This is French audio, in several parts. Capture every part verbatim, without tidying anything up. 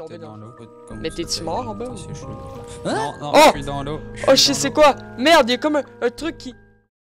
tombé dans l'eau. Mais t'es-tu mort en bas ou... Non, non, oh je suis dans l'eau. Oh, je sais c'est quoi. Merde, il y a comme un, un truc qui...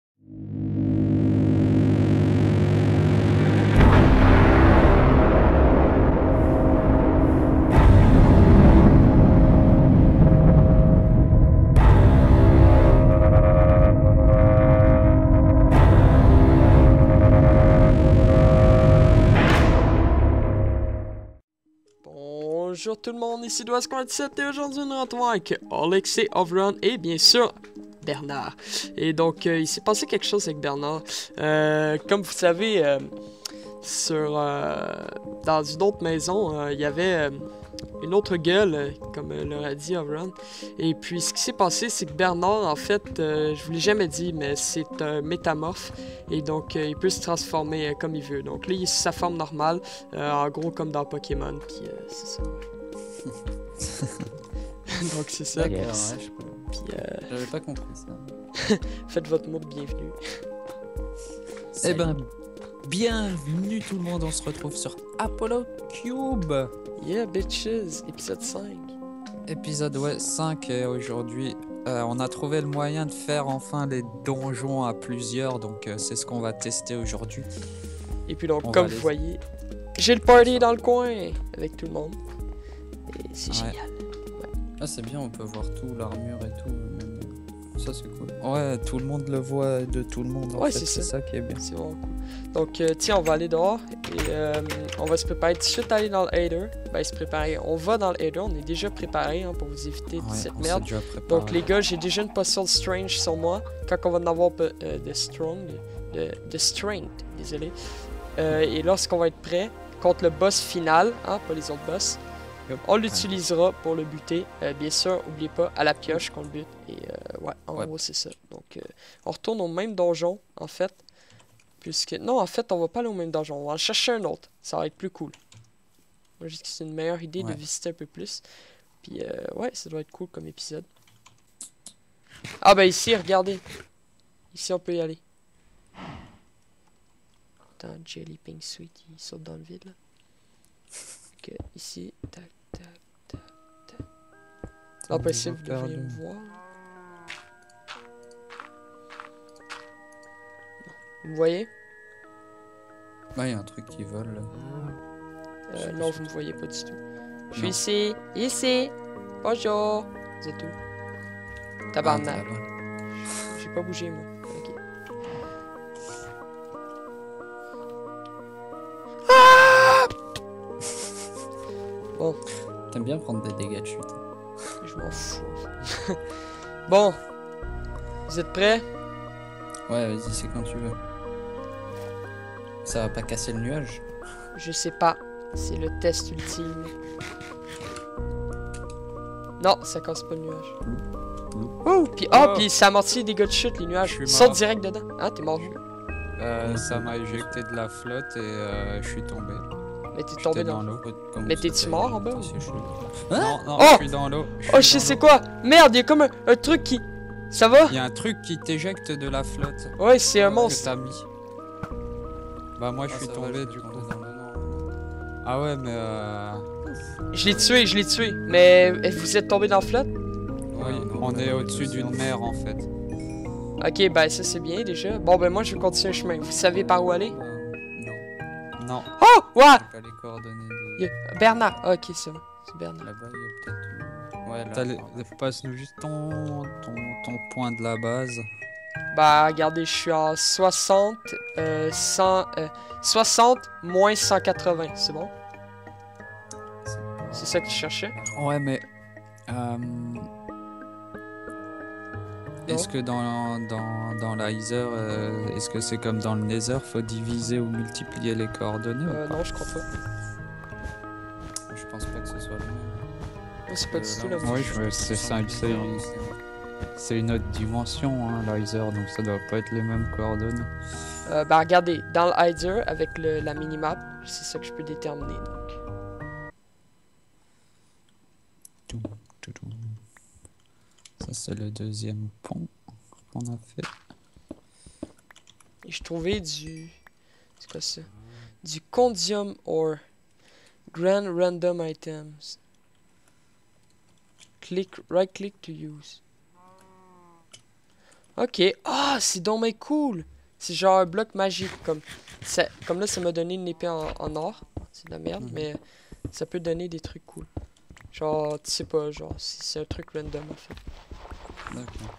Bonjour tout le monde, ici Dois quarante-sept et aujourd'hui nous retrouvons avec Alexei Overrun et bien sûr Bernard. Et donc euh, il s'est passé quelque chose avec Bernard. Euh, comme vous savez, euh, sur euh, dans une autre maison, euh, il y avait euh, une autre gueule, euh, comme euh, leur a dit Overrun. Et puis ce qui s'est passé, c'est que Bernard, en fait, euh, je vous l'ai jamais dit, mais c'est un métamorphe. Et donc euh, il peut se transformer euh, comme il veut. Donc là, il est sous sa forme normale, euh, en gros comme dans Pokémon. Puis euh, c'est ça. Donc c'est ça. D'accord, ouais, je peux... Puis euh... J'avais pas compris ça. Faites votre mot de bienvenue. Eh ben, bienvenue tout le monde, on se retrouve sur Apollo Cube. Yeah bitches, épisode cinq. Épisode ouais, cinq et aujourd'hui euh, on a trouvé le moyen de faire enfin les donjons à plusieurs, donc euh, c'est ce qu'on va tester aujourd'hui. Et puis donc on comme vous les... voyez, j'ai le party dans le coin avec tout le monde. Et c'est ouais. génial. Ouais. Ah c'est bien, on peut voir tout, l'armure et tout, même... ça c'est cool. Ouais, tout le monde le voit de tout le monde en ouais, fait, c'est ça. ça qui est bien. C'est vraiment cool. Donc euh, tiens, on va aller dehors et euh, on va se préparer tout de suite à aller dans le Hader. Ben se préparer, on va dans le Hader, on est déjà préparé hein, pour vous éviter Ouais, cette on merde. déjà préparé. Donc les gars, j'ai déjà une potion de Strange sur moi. Quand on va en avoir euh, de Strong, de, de Strength, désolé. Euh, et lorsqu'on va être prêt contre le boss final, hein, pas les autres boss, on l'utilisera pour le buter. Euh, bien sûr, n'oubliez pas, à la pioche qu'on le bute. Et euh, ouais, en ouais. gros, c'est ça. Donc, euh, on retourne au même donjon, en fait. Puisque, non, en fait, on va pas aller au même donjon. On va en chercher un autre. Ça va être plus cool. Moi, je dis que c'est une meilleure idée ouais. de visiter un peu plus. Puis, euh, ouais, ça doit être cool comme épisode. Ah, ben ici, regardez. Ici, on peut y aller. Attends, Jelly Pink Sweet, il saute dans le vide, là. Ok, ici, tac, tac, tac, tac. Ah, ben ici, vous devriez me voir. Vous me voyez? Ouais, il y a un truc qui vole là. Euh, non, vous me voyez pas du tout. Je suis ici, ici. Bonjour. Vous êtes où? Tabarnak. Ah, j'ai pas bougé, moi. Ok. Ah! Bon. T'aimes bien prendre des dégâts de chute. Je m'en fous. Bon. Vous êtes prêts? Ouais, vas-y, c'est quand tu veux. Ça va pas casser le nuage? Je sais pas. C'est le test ultime. Non, ça casse pas le nuage. Oh, puis oh, oh. Puis ça amortit les dégâts de chute, les nuages. Saute direct dedans. Ah, t'es mort. Euh, ça m'a éjecté de la flotte et euh, je suis tombé. Mais t'es tombé dans l'eau. Mais t'es-tu mort en bas ou... Non, non, oh je suis dans l'eau. Oh, je sais c'est quoi. Merde, il y a comme un, un truc qui... Ça va? Il y a un truc qui t'éjecte de la flotte. Ouais, c'est un monstre. Que t'as mis. Bah moi je suis tombé du coup. Ah ouais, mais euh... Je l'ai tué, je l'ai tué. Mais vous êtes tombé dans la flotte? Oui, on est au-dessus d'une mer en fait. Ok, bah ça c'est bien déjà. Bon ben moi je vais continuer le chemin. Vous savez par où aller? Non. Non. Oh! Ouais! Pas les coordonnées de... de... a... Bernard. Ah, ok, c'est bon. C'est Bernard. Là-bas, il y a peut-être... Ouais, là. Les... Passe-nous juste ton... ton... ton point de la base. Bah regardez, je suis en soixante, euh, cent, euh, soixante moins cent quatre-vingts, c'est bon? C'est ça que tu cherchais? Ouais, mais... Euh... Est-ce que dans, dans, dans l'Aether, euh, est-ce que c'est comme dans le Nether, faut diviser ou multiplier les coordonnées euh, ou pas? Non, je crois pas. Je pense pas que ce soit le même. Non, c'est pas euh, du tout la même. Oui, c'est simple, c'est une, c'est une autre dimension, hein, l'Aether, donc ça doit pas être les mêmes coordonnées. Euh, bah regardez, dans l'Aether, avec le, la minimap, c'est ça que je peux déterminer, donc. Ça c'est le deuxième pont qu'on a fait. Et je trouvais du... C'est quoi ça? Du Condium Ore. Grand Random Items. Click, right click to use. Ok. Ah, c'est donc mais cool. C'est genre un bloc magique. Comme, ça, comme là, ça m'a donné une épée en, en or. C'est de la merde, Mhm. mais ça peut donner des trucs cool. Genre, tu sais pas, genre, c'est c'est un truc random en fait. D'accord.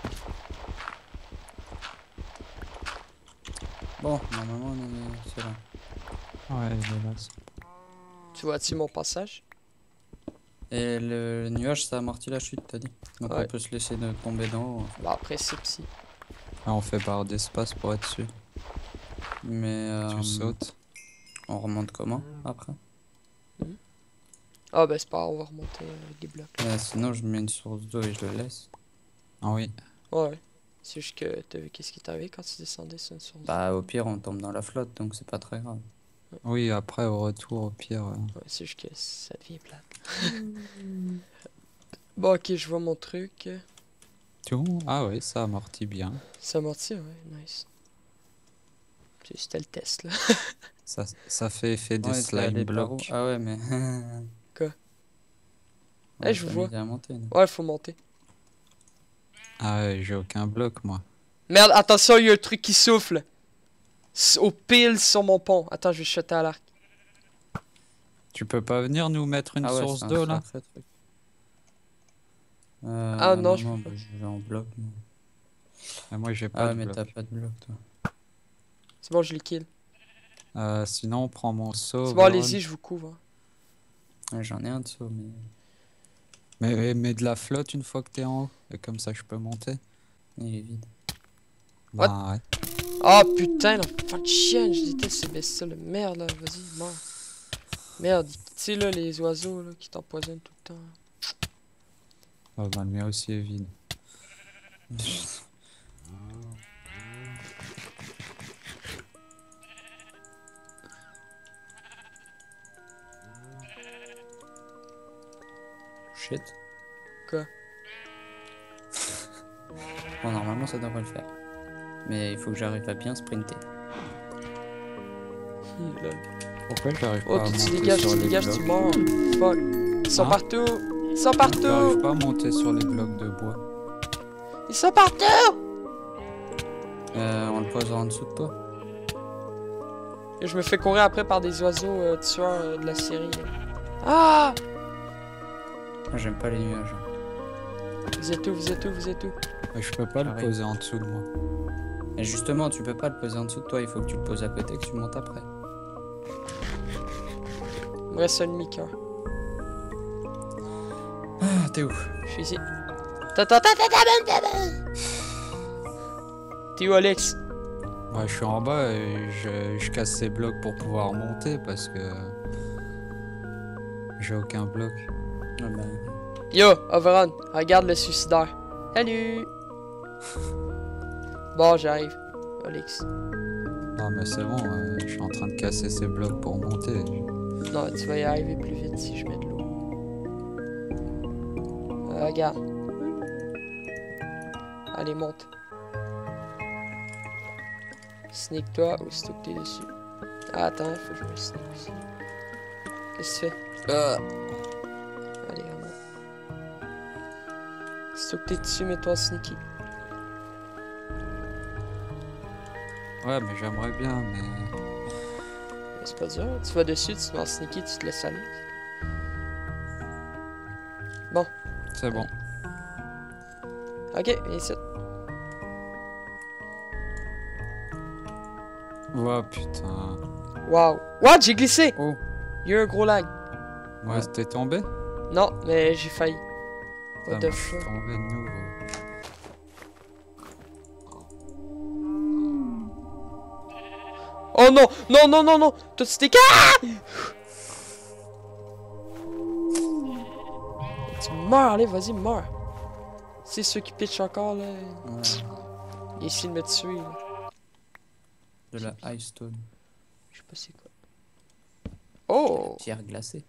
Bon, normalement, on est... c'est là. Ouais, il est là. ça. Tu vois-tu mon passage? Et le nuage, ça amortit la chute, t'as dit. Donc Ouais. on peut se laisser de tomber d'en haut. Bah, après, c'est psy. Ah, on fait barre d'espace pour être sûr. Mais Tu euh, sautes. on remonte comment après? Ah, ben, c'est pas grave, on va remonter euh, avec des blocs. Euh, Sinon, je mets une source d'eau et je le laisse. Ah oui. Ouais. C'est juste que t'as vu qu'est-ce qui t'arrivait quand tu descendais sur une source. Bah, au pire, on tombe dans la flotte, donc c'est pas très grave. Oui, après, au retour, au pire. euh, Ouais, c'est juste que ça devient plate. Bon, ok, je vois mon truc. Tout. Ah oui, ça amortit bien. Ça amortit, ouais, nice. C'est- C'était le test, là. Ça, ça fait effet des Ouais, t'as slime les barreaux. blocks. Ah ouais, mais. Quoi? Ouais, Eh, je t'as vous vois. mis à monter, là. Ouais, faut monter. Ah ouais, j'ai aucun bloc, moi. Merde, attention, il y a un truc qui souffle. S- Au pile sur mon pont. Attends, je vais chuter à l'arc. Tu peux pas venir nous mettre une Ah ouais, source c'est un d'eau, là? sacré truc. Euh, Ah non, je non, peux bah, je vais en bloc. moi. Ah, moi, j'ai pas Ah, de mais bloc. t'as pas de bloc, toi. C'est bon, je les kill. Euh, sinon, on prend mon seau. C'est bon, Veron. allez-y, je vous couvre. hein. Ouais, j'en ai un de saut, mais. Mais, mais de la flotte une fois que t'es en haut. Et comme ça, je peux monter. Il est vide. What? Bah ouais. Ah putain, l'enfant de chienne, je déteste ces bestioles de merde là, vas-y, meurs. Merde, tu sais là, les oiseaux là, qui t'empoisonnent tout le temps. Ah, bah, le mien aussi est vide. Shit. Quoi? Bon, normalement, ça devrait le faire. Mais il faut que j'arrive à bien sprinter. Hum, lol. Pourquoi j'arrive Oh, pas à tu te monter dégages, sur tu te les dégages, blocs? tu meurs. Fuck. Ils sont Hein? partout. Ils sont J'arrive partout. pas à monter sur les blocs de bois. Ils sont partout. Euh, on le pose en dessous de toi. Et je me fais courir après par des oiseaux euh, tueurs euh, de la série. Ah! Moi, j'aime pas les nuages. Vous êtes où, vous êtes où, vous êtes où? Mais je peux pas le J'arrive. poser en dessous de moi. Et justement, tu peux pas le poser en dessous de toi, il faut que tu le poses à côté et que tu montes après. Il me reste un demi-cœur. Ah, t'es où? Je suis ici. Ta ta ta ta ta ta ta. T'es où, Alex? Ouais, je suis en bas et je, je casse ces blocs pour pouvoir monter parce que j'ai aucun bloc. Ah bah, Yo, Overon, regarde le suicidaire. Salut! Bon, j'arrive. Alex. Non mais c'est bon, euh, je suis en train de casser ces blocs pour monter. Non, tu vas y arriver plus vite si je mets de l'eau. Euh, regarde. Allez, monte. Sneak-toi aussitôt que t'es dessus. Ah, attends, faut que je me sneak aussi. Qu'est-ce que tu fais? Ah. Allez, remonte. Aussitôt que t'es dessus, mets-toi sneaky. Ouais mais j'aimerais bien mais... Mais c'est pas dur, tu vas dessus, tu te mets en sneaky, tu te laisses aller. Bon, C'est bon. ok, viens ici. Oh putain. Waouh. What? J'ai glissé! Oh, Il y a eu un gros lag. Ouais, Ouais. t'es tombé? Non, mais j'ai failli. Ça What the moi, je suis fuck? tombé de nouveau. Oh non! Non, non, non, non! Toi, tu t'es... Ah! Tu meurs, allez, vas-y, meurs. C'est ceux qui pitchent encore, là. ouais, Il essaie de me tuer, là. de la ice stone. Je sais pas c'est quoi. Oh! Pierre glacée.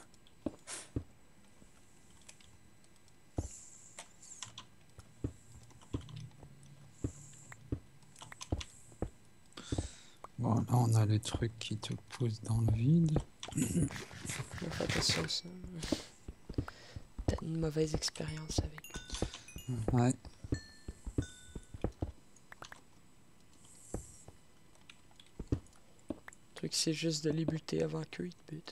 Bon là on a les trucs qui te poussent dans le vide. Fais attention à ça. T'as une mauvaise expérience avec. Ouais. Le truc, c'est juste de les buter avant qu'eux ils te butent.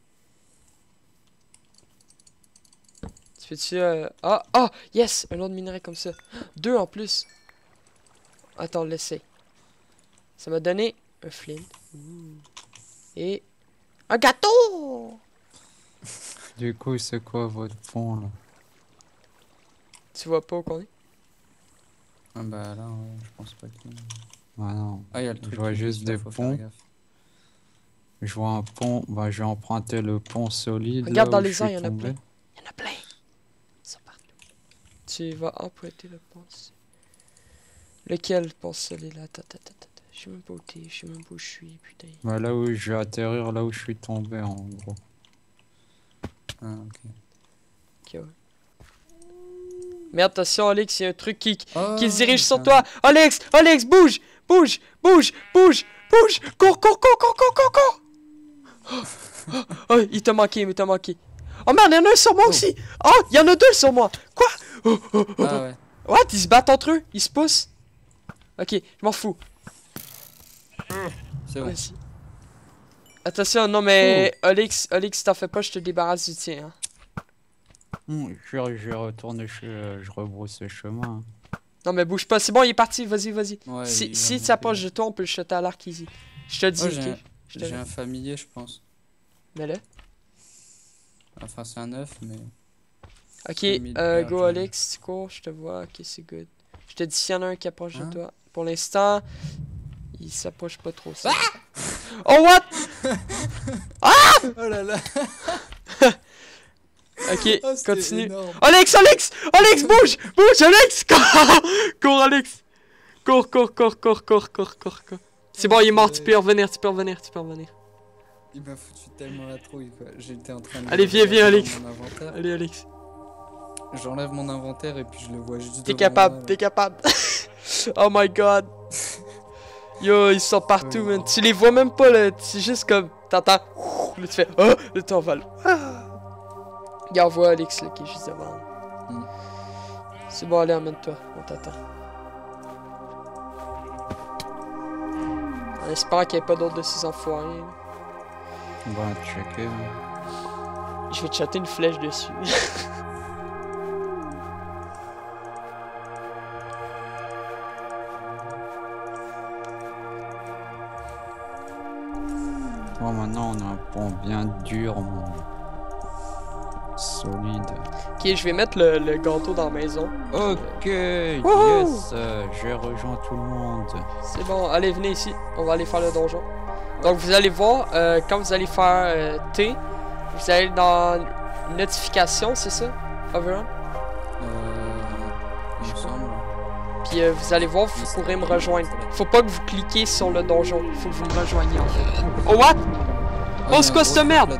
Tu fais-tu... Euh... Ah! Ah! Yes! Un autre minerai comme ça. Deux en plus. Attends, l'essaye. Ça m'a donné un flint. Ouh. Et... un gâteau! Du coup, c'est quoi votre fond là? Tu vois pas où qu'on est? Ah bah là, ouais, je pense pas qu'il... Ouais, non. Ah, il y a le truc Je vois qui juste glisse, là, des faut faire ponts. gaffe. Je vois un pont. Bah, je vais emprunter le pont solide. Regarde là dans où les je airs, suis il y en a tombé. plein. Il y en a plein. Ils sont partout. Tu vas emprunter le pont. Lequel pont solide là? Attends, attends, attends. Je sais même pas où t'es. Je sais même pas où je suis. Putain. Bah, là où je vais atterrir, là où je suis tombé en gros. Ah, ok. Ok, ouais. Mais attention, Alex, il y a un truc qui, Oh, qui se dirige sur putain. toi. Alex! Alex, bouge! Bouge! Bouge! Bouge! Bouge! Cours, cours, cours, cours, cours, cours, cours! Oh, oh, il t'a manqué, il t'a manqué. Oh merde, il y en a un sur moi Oh. aussi! Oh, il y en a deux sur moi! Quoi? Oh, oh, oh. Ah ouais. What? Ils se battent entre eux? Ils se poussent? Ok, je m'en fous. C'est bon. Vas-y. Attention, non mais... Alex, Alex, si t'en fais pas, je te débarrasse du tien. Hein. Hum, je, je vais retourner chez. euh, Je rebrousse le chemin. Non mais bouge pas, c'est bon, il est parti, vas-y, vas-y. Ouais, si il si va tu s'approche monter. de toi, on peut le shotter à l'arc easy. Je te le dis, Oh, j'ai ok? un- Je te J'ai le un familier, je pense. mets-le. Enfin, c'est un œuf, mais... Ok, Famille de euh, père, go j'en ai. Alex, tu cours, je te vois, ok, c'est good. Je te dis s'il y en a un qui approche Hein? de toi. Pour l'instant, il s'approche pas trop. Ça. Oh what? Oh là là. Ok, Oh, c'était continue. énorme. Alex, Alex, Alex, bouge, bouge, Alex, cours, cours, Alex, cours, cours, cours, cours, cours, cours, cours, cours. C'est bon, il est mort, tu peux revenir, tu peux revenir, tu peux revenir. Il m'a foutu tellement la trouille, quoi. J'étais en train de... Allez, viens, viens, dans Alex. mon inventaire. Allez, Alex, J'enlève mon inventaire et puis je le vois juste t'es devant capable, moi, t'es capable. Oh my god. Yo, ils sont partout, Oui. man. Tu les vois même pas, là. C'est juste comme, t'entends, là, tu fais, oh, le temps vole. Ah. Regarde, on voit Alex, là, qui est juste devant. Mm. C'est bon, allez, emmène-toi, on t'attend. En espérant qu'il n'y ait pas d'autres de ces enfoirés. là. On va checker. hein. Je vais te chatter une flèche dessus. Bon, maintenant on a un pont bien dur, mon... solide. Ok, je vais mettre le, le gâteau dans la maison. Ok, Wouhou! yes, euh, j'ai rejoint tout le monde. C'est bon, allez, venez ici. On va aller faire le donjon. Donc, vous allez voir, euh, quand vous allez faire euh, T, vous allez dans notification, c'est ça? Overrun? Euh... Il me semble. Puis euh, vous allez voir, vous pourrez me rejoindre. Faut pas que vous cliquiez sur le donjon. Faut que vous me rejoigniez, en fait. Oh, what? Oh, c'est quoi cette merde?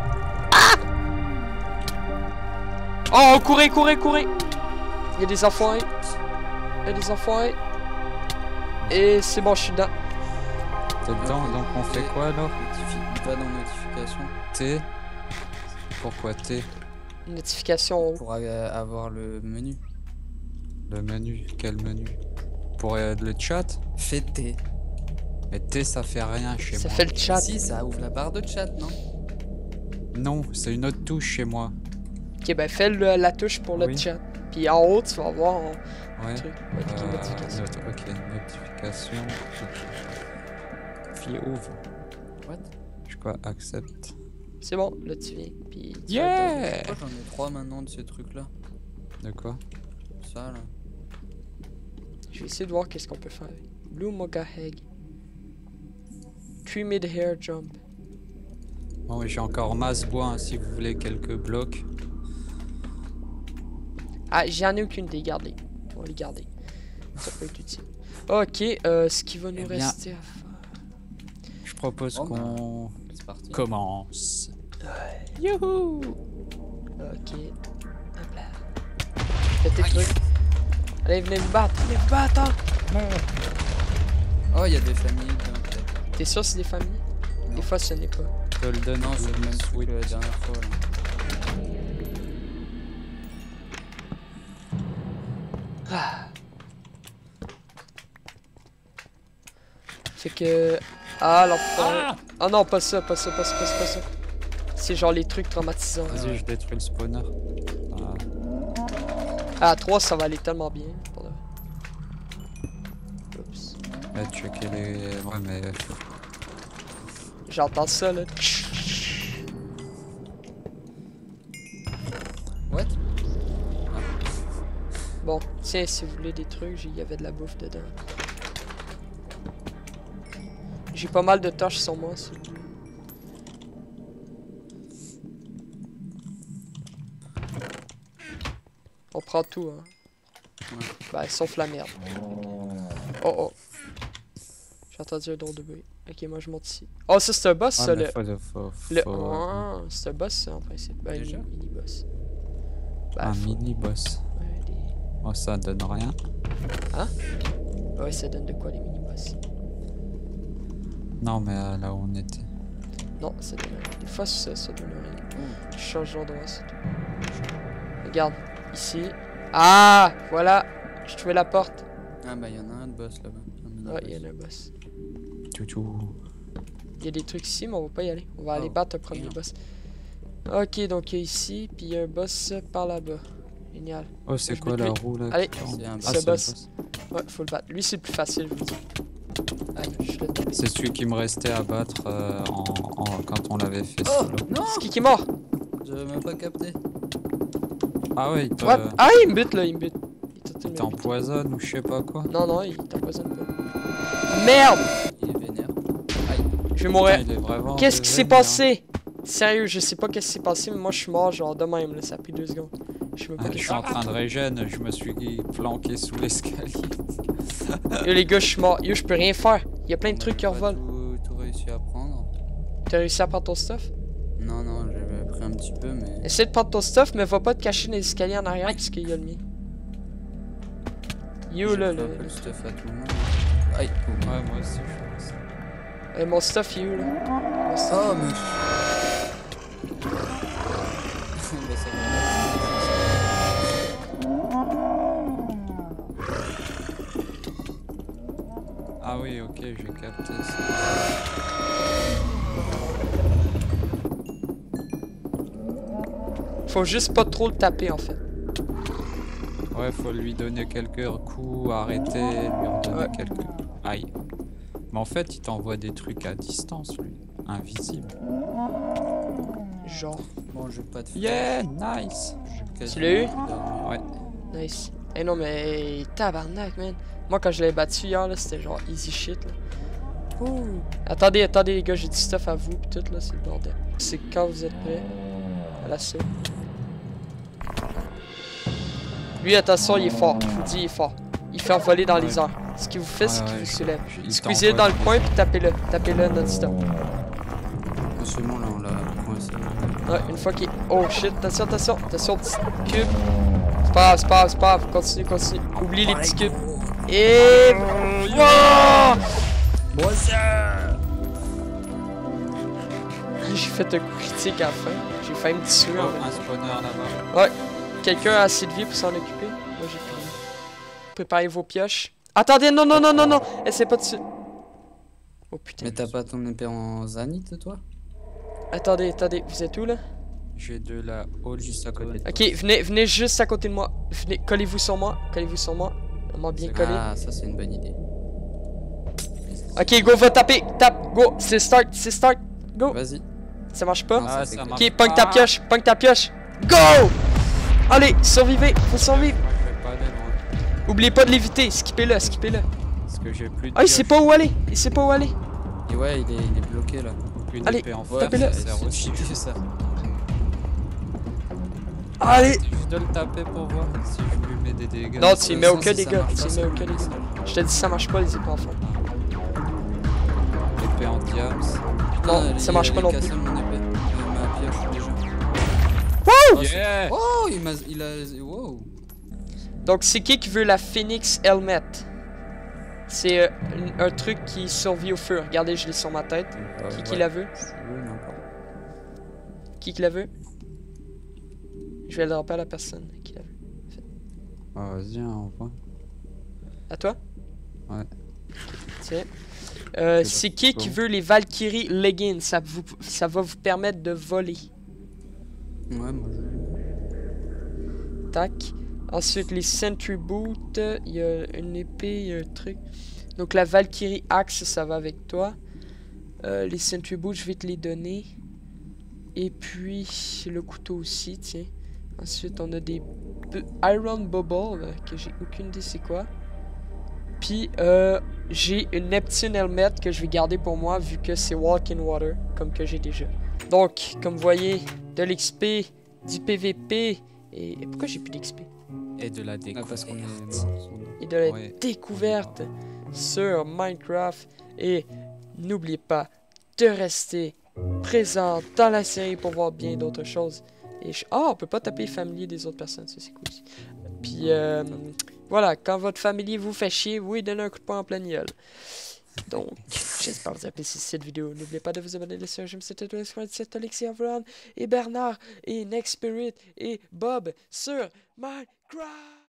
Oh, courez, courez, courez! Il y a des enfoirés. Il y a des enfoirés. Et c'est bon, je suis dedans. T'es dedans, donc on fait quoi alors? Va dans notification T. Pourquoi T? Notification en haut. pour euh, avoir le menu. Le menu, quel menu? Pour euh, le chat? Fais T. Mais T ça fait rien chez Ça moi. fait le chat. Si, ça ouvre la barre de chat, non? Non, c'est une autre touche chez moi. Ok, ben fais le- la touche pour le Oui. chat. Puis en haut, tu vas voir un Ouais. truc. Ouais, cliquer Euh, notification. not- ok, notification. Puis ouvre. What? Je crois accepte. C'est bon, là tu viens. Puis tu vas Yeah! Pourquoi j'en ai trois maintenant de ces trucs-là? De quoi? Ça, là. dans- Je vais essayer de voir qu'est-ce qu'on peut faire. Blue Moga Egg. Tree mid hair jump. Bon, j'ai encore masse bois hein, si vous voulez quelques blocs. Ah, j'en ai aucune idée, gardez. On va les garder. Ça peut être utile. Ok, euh, ce qui va nous Eh bien, rester à faire. Je propose Oh, qu'on C'est parti. commence. Youhou! Ok. Hop là. Faites tes trucs. Allez, venez vous battre, venez vous battre! hein. Oh, il y a des familles dedans, peut-être. T'es sûr c'est des familles? Des Non. fois ce n'est pas. Golden Non, c'est le même truc Sweet. que la dernière fois, là. Ah. Fait que... Ah, l'enfer. Ah non, pas ça, pas ça, pas ça, pas ça, pas ça. C'est genre les trucs traumatisants. Vas-y, je détruis le spawner. Ah. Ah, trois, ça va aller tellement bien. Pour le... Oups. Ouais, checker les... Ouais, mais... J'entends ça, là. What? Bon, tiens, si vous voulez des trucs, il y avait de la bouffe dedans. J'ai pas mal de torches sur moi, si vous voulez. On prend tout, hein. Ouais. Ben, sauf la merde. Oh oh. J'ai entendu un drôle de bruit. Ok, moi je monte ici. Oh, ça c'est un boss, Ouais, ça, mais le... faut, faut, faut... le... Oh, c'est un boss, ça, en principe. Ben, Déjà? mini-boss. Ben, Un faut- mini-boss. ouais, les- Oh, ça donne rien. ouais, ça donne de quoi, les mini-boss? Non, mais euh, là où on était. Non, ça donne rien. Des fois, ça, ça donne rien. Je change d'endroit, c'est tout. Regarde, ici. Ah, voilà. J'ai trouvé la porte. Ah bah y'en a un de boss là-bas. Un mini Ouais, il y boss. a un boss. Toutou. Il y a des trucs ici, mais on va pas y aller. On va aller Oh, battre un premier merde. boss. Ok, donc il y a ici, puis il y a un boss par là-bas. Génial. Oh, c'est Je quoi vais la tuer. roue là? Allez, qui tourne c'est un Ah, ce c'est le boss. Ouais, faut le battre. Lui, c'est le plus facile, je vous dis. Aïe, je l'ai tapé. C'est celui qui me restait à battre euh, en, en- quand on l'avait fait Oh solo. non! C'est qui qui est mort? J'avais même pas capté. Ah ouais, il te- What? Ah, il me bute là, il me bute. Il t'a il tellement buté. t'empoisonne ou je sais pas quoi. Non, non, il t'empoisonne pas. Merde! Il est vénère. Je vais mourir. Putain, il est vraiment Qu'est-ce qui s'est vénère. passé? Sérieux, je sais pas qu'est-ce qui s'est passé, mais moi je suis mort genre de même, là. Ça a pris deux secondes. Je sais même pas Ah, je qu'est-ce suis en train de régène, je me suis planqué sous l'escalier. Yo les gars, je suis mort. Yo, je peux rien faire. Il y a plein de On trucs qui avait pas revolent. Tout, tout réussi à prendre. T'as réussi à prendre ton stuff? Non, non, j'avais pris un petit peu, mais. Essaie de prendre ton stuff, mais va pas te cacher dans les escaliers en arrière, parce qu'il y a le mien. Yo J'ai là, fait le, un peu le- le stuff à tout le monde. Aïe, oh, Ouais, merde. moi aussi, je fais ça. euh, mon stuff, il est où là? Mon stuff. Oh, mais. Bah, ça va. Ah oui, ok, j'ai capté ça. Faut juste pas trop le taper en fait. Ouais, faut lui donner quelques coups, arrêter, lui redonner Ouais. quelques... Aïe. Mais en fait, il t'envoie des trucs à distance, lui. Invisible. Genre. Bon, je vais pas te faire. Yeah, nice. J'ai Tu l'as eu? quasiment dormi. Ouais. Nice. Eh non mais tabarnak man. Moi quand je l'avais battu hier là, c'était genre easy shit là. Ouh. Attendez, attendez les gars, j'ai du stuff à vous pis tout là, c'est le bordel. C'est quand vous êtes prêts à l'assaut. Lui attention, il est fort, je vous dis il est fort. Il fait envoler dans les Ouais. airs. Ce qu'il vous fait, c'est Ouais, qu'il ouais, vous je- soulève. il Squeezez-le dans le t'envoie coin puis tapez-le. Tapez-le non-stop. Non seulement là, on l'a coincé. Ouais, une fois qu'il... Oh shit, attention, attention, attention, petit cube. C'est pas grave, c'est pas grave, c'est pas grave, continue, continue. Oublie les petits cubes. Et... Wow! J'ai fait un coup critique à la fin. J'ai failli me tuer. Oh, en fait. un spawner là-bas. Quelqu'un a assez de vie pour s'en occuper? Moi j'ai pris. Préparez vos pioches. Attendez, non, non, non, non, non! Essaye pas de se... Oh putain. Mais t'as pas ton épée en zanite, toi? Attendez, attendez, vous êtes où là? J'ai de la haute juste à côté. de Ok, venez, venez juste à côté de moi. Venez, collez-vous sur moi. Collez-vous sur moi. Vraiment bien C'est collé. Ah, ça c'est une bonne idée. Ok, go, va taper. Tape, go. C'est start, c'est start. Go. Vas-y. Ça marche pas? Non, Ah, ça ça fait marche. Ok, punk ta pas. pioche, punk ta pioche. Go! Allez, survivez, faut survivre. Moi, je vais pas aller loin. Oubliez pas de l'éviter, skippez-le, skippez-le. Parce que j'ai plus de Ah, il sait pioche, pas où aller, il sait pas où aller. Et ouais, il est, il est bloqué là. une Allez, épée en Ouais, tapez-le. fer, c'est- ça sert c'est aussi. cheaté, ça. Allez. C'est juste de le taper pour voir si je lui mets des dégâts. Non, de tu y toute mets façon, aucun si ça dégâts, marche tu pas, y c'est mets le aucun dégâts. message. Je te dis, ça marche pas les épées en fond. Épée en diams. Non, Ah, ça il- marche il pas a non cassé plus. mon épée. Euh, ma pioche déjà. Yeah! Oh, il m'a. Il a. Wow. Donc, c'est qui qui veut la Phoenix Helmet? C'est euh, un, un truc qui survit au feu. Regardez, je l'ai sur ma tête. Euh, Qui qui ouais. la veut? Oui, n'importe. Qui qui la veut? Je vais le dropper à la personne qui la veut. Ah, vas-y, on voit. À toi? Ouais. Tiens. Euh, C'est c'est bon. qui qui veut les Valkyrie Leggings? Ça, vous, ça va vous permettre de voler. Ouais, moi je. Tac. Ensuite, les Sentry Boots. Il y a une épée, il y a un truc. Donc, la Valkyrie Axe, ça va avec toi. Euh, les Sentry Boots, je vais te les donner. Et puis, le couteau aussi, tiens. Ensuite, on a des Iron Bubble, que j'ai aucune idée c'est quoi. Puis, euh, j'ai une Neptune Helmet que je vais garder pour moi, vu que c'est Walk in Water, comme que j'ai déjà. Donc, comme vous voyez, de l'X P, du P V P, et... Pourquoi j'ai plus d'X P? Et de la Ah, découverte. parce qu'on est mort. sans doute. Et de la Ouais. découverte sur Minecraft. Et n'oubliez pas de rester présent dans la série pour voir bien d'autres choses. Et je... Ah, on peut pas taper les familiers des autres personnes, ça c'est cool aussi. Puis euh, voilà, quand votre familier vous fait chier, vous lui donnez un coup de poing en pleine gueule. Donc, j'espère vous apprécier cette vidéo. N'oubliez pas de vous abonner, laisser un j'aime, c'était Alexis Avron et Bernard et Next Spirit et Bob sur Minecraft.